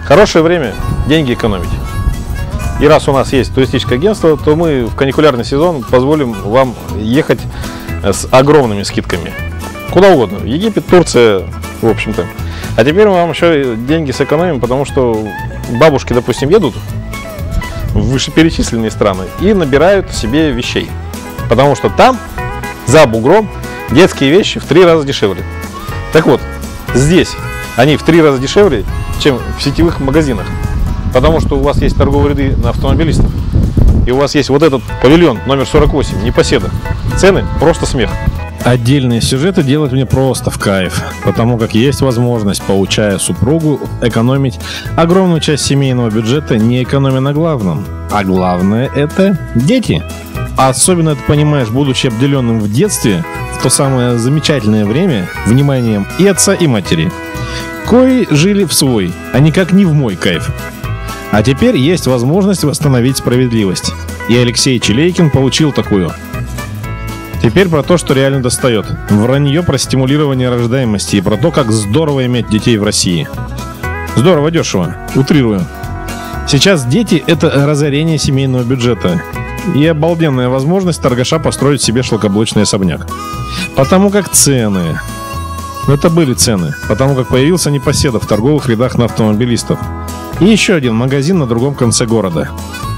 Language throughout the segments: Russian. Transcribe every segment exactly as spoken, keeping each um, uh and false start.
Хорошее время деньги экономить. И раз у нас есть туристическое агентство, то мы в каникулярный сезон позволим вам ехать с огромными скидками. Куда угодно. Египет, Турция, в общем-то. А теперь мы вам еще деньги сэкономим, потому что бабушки, допустим, едут в вышеперечисленные страны и набирают себе вещей. Потому что там, за бугром, детские вещи в три раза дешевле. Так вот, здесь они в три раза дешевле, чем в сетевых магазинах. Потому что у вас есть торговые ряды на автомобилистов. И у вас есть вот этот павильон номер сорок восемь, непоседа. Цены просто смех. Отдельные сюжеты делать мне просто в кайф, потому как есть возможность, получая супругу, экономить огромную часть семейного бюджета, не экономя на главном. А главное — это дети. А особенно это понимаешь, будучи обделенным в детстве, в то самое замечательное время, вниманием и отца, и матери, кои жили в свой, а никак не в мой кайф. А теперь есть возможность восстановить справедливость. И Алексей Челейкин получил такую. Теперь про то, что реально достает. Вранье про стимулирование рождаемости и про то, как здорово иметь детей в России. Здорово, дешево. Утрирую. Сейчас дети — это разорение семейного бюджета. И обалденная возможность торгаша построить себе шлакоблочный особняк. Потому как цены... Это были цены. Потому как появился непоседа в торговых рядах на автомобилистов. И еще один магазин на другом конце города.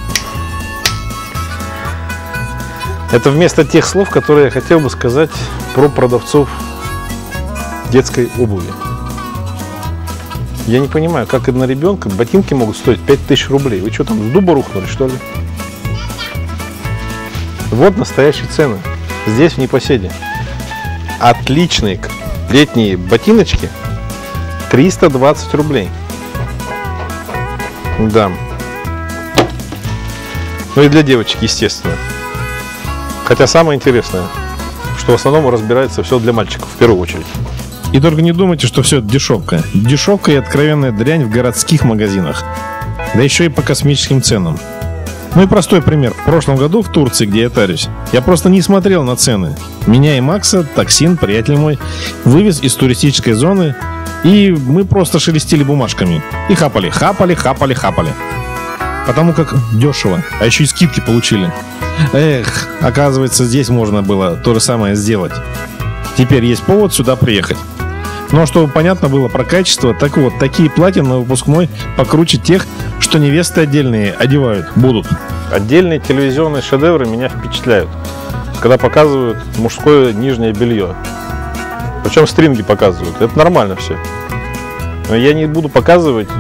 Это вместо тех слов, которые я хотел бы сказать про продавцов детской обуви. Я не понимаю, как на ребенка ботинки могут стоить пять тысяч рублей. Вы что там, с дуба рухнули, что ли? Вот настоящие цены. Здесь, в Непоседе. Отличные летние ботиночки триста двадцать рублей. Да. Ну и для девочек, естественно. Хотя самое интересное, что в основном разбирается все для мальчиков, в первую очередь. И только не думайте, что все это дешевка. Дешевка и откровенная дрянь в городских магазинах. Да еще и по космическим ценам. Ну и простой пример. В прошлом году в Турции, где я тарюсь, я просто не смотрел на цены. Меня и Макса, Токсин, приятель мой, вывез из туристической зоны, и мы просто шелестили бумажками. И хапали, хапали, хапали, хапали. Потому как дешево. А еще и скидки получили. Эх, оказывается, здесь можно было то же самое сделать. Теперь есть повод сюда приехать. Но чтобы понятно было про качество, так вот, такие платья на выпускной покруче тех, что невесты отдельные одевают будут. Отдельные телевизионные шедевры меня впечатляют, когда показывают мужское нижнее белье. Причем стринги показывают. Это нормально все. Но я не буду показывать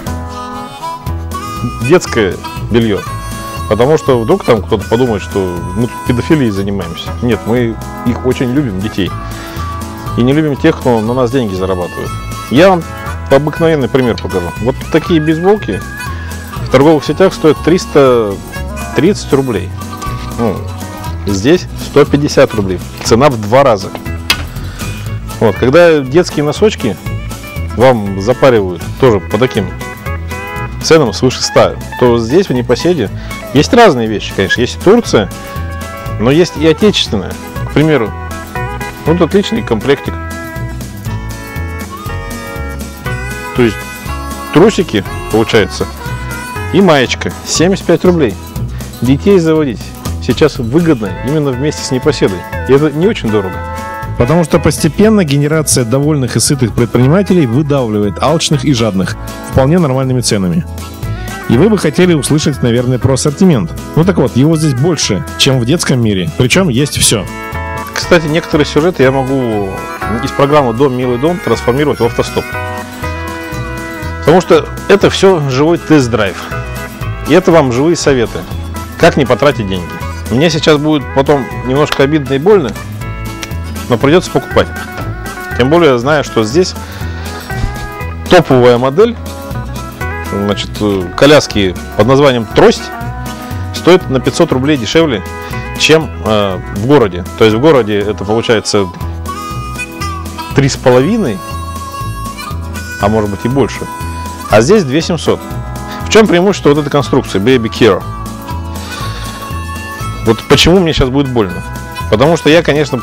детское белье. Потому что вдруг там кто-то подумает, что мы тут педофилией занимаемся. Нет, мы их очень любим, детей. И не любим тех, кто на нас деньги зарабатывает. Я вам обыкновенный пример покажу. Вот такие бейсболки в торговых сетях стоят триста тридцать рублей. Ну, здесь сто пятьдесят рублей. Цена в два раза. Вот, когда детские носочки вам запаривают тоже по таким ценам свыше ста, то здесь, в Непоседе, есть разные вещи, конечно. Есть Турция, но есть и отечественная. К примеру, вот отличный комплектик. То есть трусики, получается, и маечка. семьдесят пять рублей. Детей заводить сейчас выгодно именно вместе с Непоседой. И это не очень дорого. Потому что постепенно генерация довольных и сытых предпринимателей выдавливает алчных и жадных вполне нормальными ценами. И вы бы хотели услышать, наверное, про ассортимент. Ну так вот, его здесь больше, чем в детском мире. Причем есть все. Кстати, некоторые сюжеты я могу из программы «Дом, милый дом» трансформировать в автостоп. Потому что это все живой тест-драйв. И это вам живые советы. Как не потратить деньги. Мне сейчас будет потом немножко обидно и больно, но придется покупать. Тем более, зная, что здесь топовая модель, значит, коляски под названием «Трость» стоит на пятьсот рублей дешевле, чем э, в городе. То есть в городе это получается три с половиной, а может быть и больше. А здесь две тысячи семьсот. В чем преимущество вот этой конструкции Baby Care? Вот почему мне сейчас будет больно? Потому что я, конечно,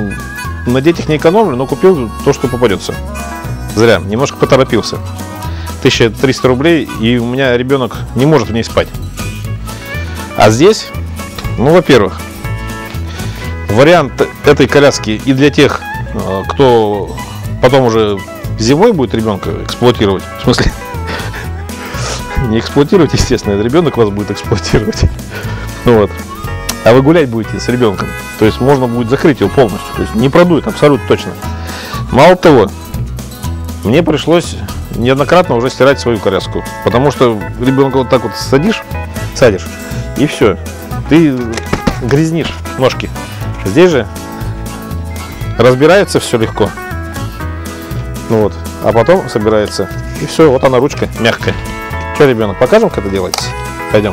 на детях не экономлю, но купил то, что попадется. Зря, немножко поторопился. тысяча триста рублей, и у меня ребенок не может в ней спать. А здесь, ну, во-первых, вариант этой коляски и для тех, кто потом уже зимой будет ребенка эксплуатировать, в смысле, не эксплуатировать, естественно, ребенок вас будет эксплуатировать. Ну вот. А вы гулять будете с ребенком. То есть можно будет закрыть его полностью. То есть не продует абсолютно точно. Мало того, мне пришлось неоднократно уже стирать свою коляску. Потому что ребенка вот так вот садишь, садишь, и все. Ты грязнишь ножки. Здесь же разбирается все легко. Ну вот. А потом собирается. И все, вот она ручка мягкая. Что, ребенок, покажем, как это делается? Пойдем.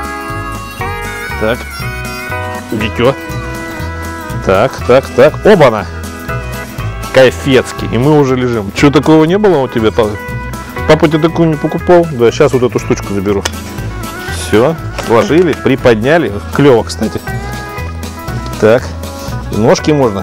Так. Дитё. Так, так, так. Оба-на! Кайфецкий. И мы уже лежим. Чего такого не было у тебя? Папа тебе такую не покупал? Да, сейчас вот эту штучку заберу. Все. Сложили, приподняли. Клево, кстати. Так. Ножки можно.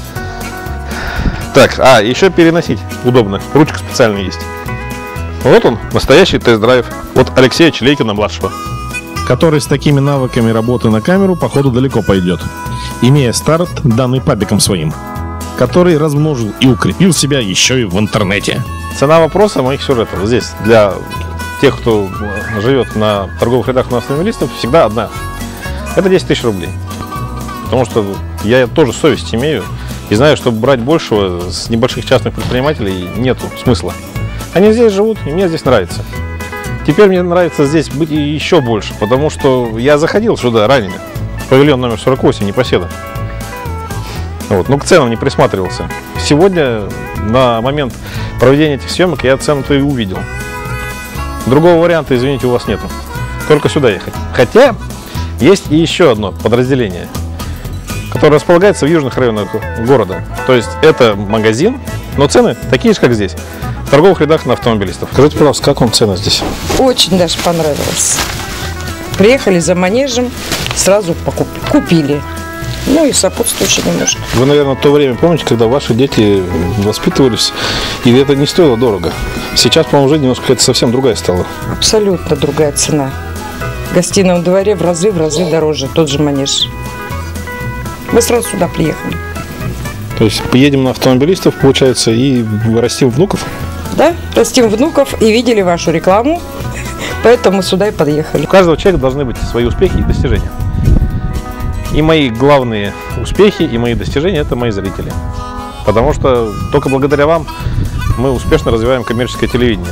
Так, а, еще переносить удобно. Ручка специальная есть. Вот он, настоящий тест-драйв от Алексея Челейкина-младшего. Который с такими навыками работы на камеру, походу, далеко пойдет. Имея старт, данный папиком своим, который размножил и укрепил себя еще и в интернете. Цена вопроса моих сюжетов здесь для тех, кто живет на торговых рядах на автомобилистов, всегда одна. Это десять тысяч рублей. Потому что я тоже совесть имею и знаю, что брать большего с небольших частных предпринимателей нету смысла. Они здесь живут, и мне здесь нравится. Теперь мне нравится здесь быть еще больше, потому что я заходил сюда ранее, в павильон номер сорок восемь, Непоседа. Вот, но к ценам не присматривался. Сегодня, на момент проведения этих съемок, я цену-то и увидел. Другого варианта, извините, у вас нету. Только сюда ехать. Хотя, есть и еще одно подразделение, которое располагается в южных районах города. То есть, это магазин, но цены такие же, как здесь. В торговых рядах на автомобилистов. Скажите, пожалуйста, как вам цены здесь? Очень даже понравилось. Приехали за манежем, сразу покуп... купили. Ну и сопутствующие немножко. Вы, наверное, то время помните, когда ваши дети воспитывались, и это не стоило дорого. Сейчас, по-моему, уже немножко это совсем другая стала. Абсолютно другая цена. В гостином дворе в разы, в разы дороже, тот же манеж. Мы сразу сюда приехали. То есть поедем на автомобилистов, получается, и растим внуков? Да, растим внуков и видели вашу рекламу, поэтому сюда и подъехали. У каждого человека должны быть свои успехи и достижения. И мои главные успехи и мои достижения – это мои зрители. Потому что только благодаря вам мы успешно развиваем коммерческое телевидение.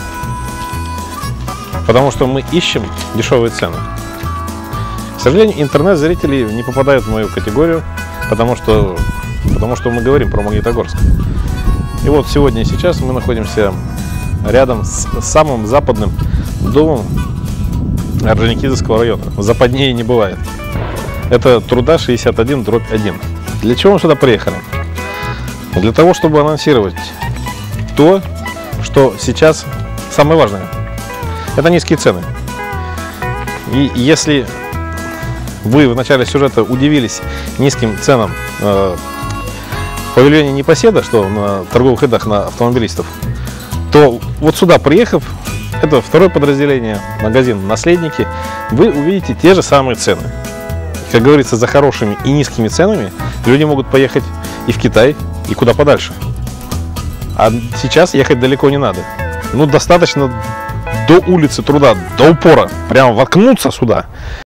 Потому что мы ищем дешевые цены. К сожалению, интернет-зрители не попадают в мою категорию, потому что, потому что мы говорим про Магнитогорск. И вот сегодня и сейчас мы находимся рядом с самым западным домом Орджоникидзевского района. Западнее не бывает. Это Труда шестьдесят один дробь один. Для чего мы сюда приехали? Для того, чтобы анонсировать то, что сейчас самое важное. Это низкие цены. И если вы в начале сюжета удивились низким ценам э, в павильоне Непоседа, что на торговых рядах на автомобилистов, то вот сюда приехав, это второе подразделение, магазин «Наследники», вы увидите те же самые цены. Как говорится, за хорошими и низкими ценами люди могут поехать и в Китай, и куда подальше. А сейчас ехать далеко не надо. Ну, достаточно до улицы Труда, до упора, прямо воткнуться сюда.